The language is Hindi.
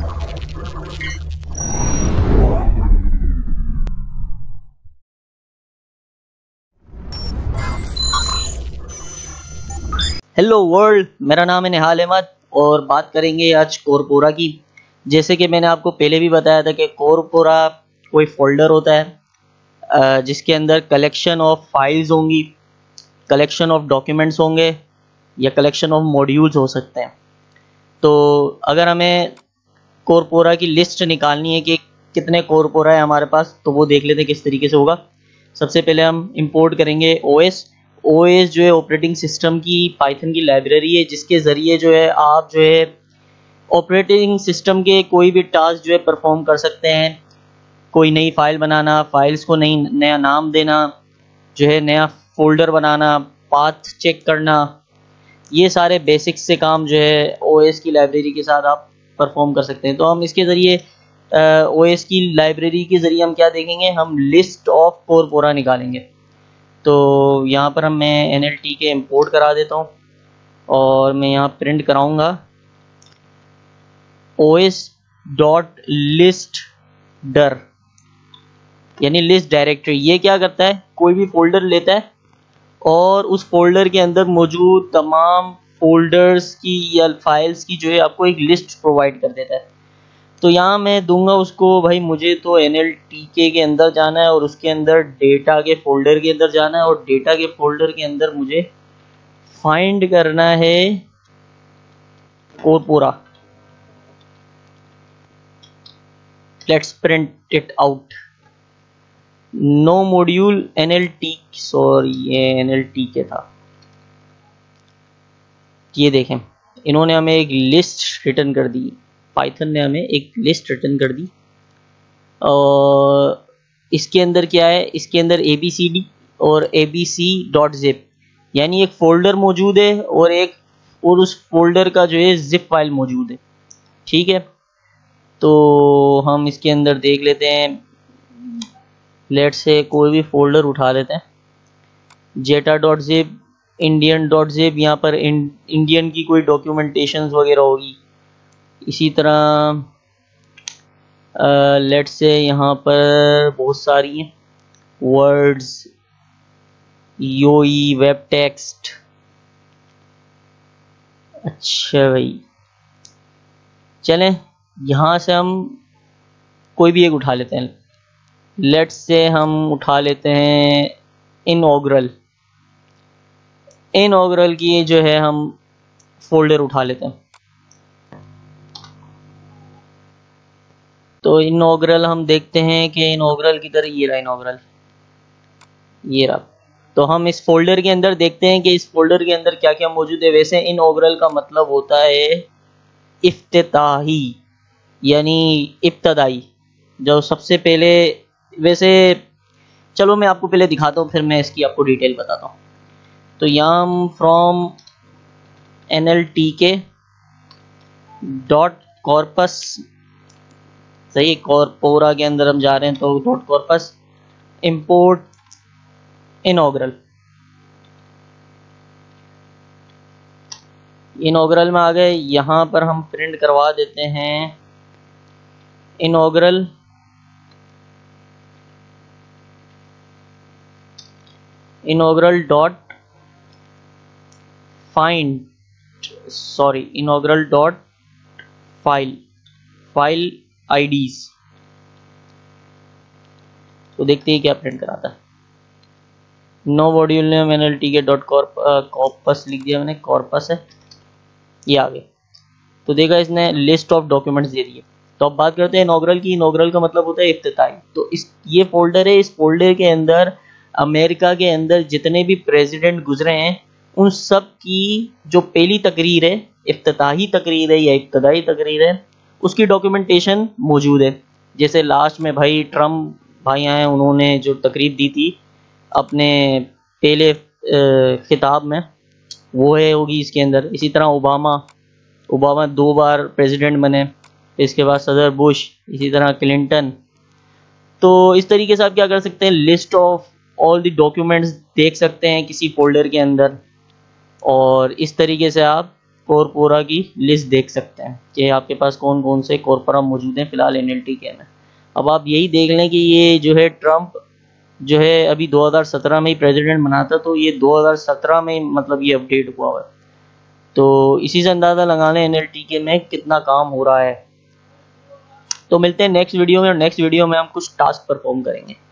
हेलो वर्ल्ड, मेरा नाम है निहाल अहमद और बात करेंगे आज कॉर्पोरा की। जैसे कि मैंने आपको पहले भी बताया था कि कॉर्पोरा कोई फोल्डर होता है जिसके अंदर कलेक्शन ऑफ फाइल्स होंगी, कलेक्शन ऑफ डॉक्यूमेंट्स होंगे या कलेक्शन ऑफ मॉड्यूल्स हो सकते हैं। तो अगर हमें कॉर्पोरा की लिस्ट निकालनी है कि कितने कॉर्पोरा है हमारे पास, तो वो देख लेते हैं किस तरीके से होगा। सबसे पहले हम इंपोर्ट करेंगे ओएस जो है ऑपरेटिंग सिस्टम की पाइथन की लाइब्रेरी है, जिसके ज़रिए जो है आप जो है ऑपरेटिंग सिस्टम के कोई भी टास्क जो है परफॉर्म कर सकते हैं। कोई नई फाइल बनाना, फाइल्स को नया नाम देना, जो है नया फोल्डर बनाना, पाथ चेक करना, ये सारे बेसिक्स से काम जो है ओएस की लाइब्रेरी के साथ आप परफॉर्म कर सकते हैं। तो हम इसके ज़रिए ओएस की लाइब्रेरी के ज़रिए हम क्या देखेंगे, हम लिस्ट ऑफ कॉर्पोरा निकालेंगे। तो यहाँ पर मैं NLTK इंपोर्ट करा देता हूँ और मैं यहाँ प्रिंट कराऊंगा os.list dir, यानी लिस्ट डायरेक्टरी। ये क्या करता है, कोई भी फोल्डर लेता है और उस फोल्डर के अंदर मौजूद तमाम फोल्डर्स की या फाइल्स की जो है आपको एक लिस्ट प्रोवाइड कर देता है। तो यहाँ मैं दूंगा उसको, भाई मुझे तो NLTK के अंदर जाना है और उसके अंदर डेटा के फोल्डर के अंदर जाना है और डेटा के फोल्डर के अंदर मुझे फाइंड करना है corpora. Let's print it out. No module sorry ये NLTK था। ये देखें, इन्होंने हमें एक लिस्ट रिटर्न कर दी, पाइथन ने हमें एक लिस्ट रिटर्न कर दी। और इसके अंदर क्या है, इसके अंदर ABCD और abc.zip यानी एक फोल्डर मौजूद है और उस फोल्डर का जो है जिप फाइल मौजूद है। ठीक है, तो हम इसके अंदर देख लेते हैं। लेट्स से कोई भी फोल्डर उठा लेते हैं, jeta.zip, indian.zip, यहाँ पर इंडियन की कोई डॉक्यूमेंटेशंस वगैरह होगी। इसी तरह लेट्स से यहाँ पर बहुत सारी हैं, वर्ड्स, योई, वेब टेक्स्ट। अच्छा भाई, चलें यहाँ से हम कोई भी एक उठा लेते हैं। लेट्स से हम उठा लेते हैं इनऑग्रल की जो है हम फोल्डर उठा लेते हैं। तो इनऑग्रल हम देखते हैं कि इनऑग्रल की तरह ये रहा इनऑग्रल, ये रहा। तो हम इस फोल्डर के अंदर देखते हैं कि इस फोल्डर के अंदर क्या क्या मौजूद है। वैसे इनऑग्रल का मतलब होता है इफ्तिताही, यानी इब्तदाई, जो सबसे पहले। वैसे चलो मैं आपको पहले दिखाता हूँ, फिर मैं इसकी आपको डिटेल बताता हूँ। तो यहाँ हम फ्रॉम NLTK.corpus, सही, कॉर्पोरा के अंदर हम जा रहे हैं तो .corpus इंपोर्ट इनऑग्रल में आ गए। यहाँ पर हम प्रिंट करवा देते हैं inaugural dot find, sorry inaugural dot file IDs। तो देखते हैं क्या प्रिंट कराता है। नो मॉड्यूल नेम NLTK.corpus लिख दिया मैंने, कॉर्पस है, ये आ गया। तो देखा इसने लिस्ट ऑफ डॉक्यूमेंट्स दे दिए। तो अब बात करते हैं इनऑग्रल की। इनऑग्रल का मतलब होता है इफ्तिताई। तो ये फोल्डर है, इस फोल्डर के अंदर अमेरिका के अंदर जितने भी प्रेसिडेंट गुजरे हैं उन सब की जो पहली तकरीर है, इफ्तिताही तकरीर है या इब्तदाई तकरीर है, उसकी डॉक्यूमेंटेशन मौजूद है। जैसे लास्ट में भाई ट्रम्प भाई आए, उन्होंने जो तकरीर दी थी अपने पहले खिताब में, वो है होगी इसके अंदर। इसी तरह ओबामा 2 बार प्रेसिडेंट बने, इसके बाद सदर बुश, इसी तरह क्लिंटन। तो इस तरीके से आप क्या कर सकते हैं, list of all the documents देख सकते हैं किसी फोल्डर के अंदर, और इस तरीके से आप कोरपोरा की लिस्ट देख सकते हैं कि आपके पास कौन कौन से कोरपोरा मौजूद हैं फिलहाल एनएलटीके में। अब आप यही देख लें कि ये जो है ट्रम्प जो है अभी 2017 में ही प्रेसिडेंट बना था, तो ये 2017 में मतलब ये अपडेट हुआ है। तो इसी से अंदाज़ा लगा लें एनएलटीके में कितना काम हो रहा है। तो मिलते हैं नेक्स्ट वीडियो में, और नेक्स्ट वीडियो में हम कुछ टास्क परफॉर्म करेंगे।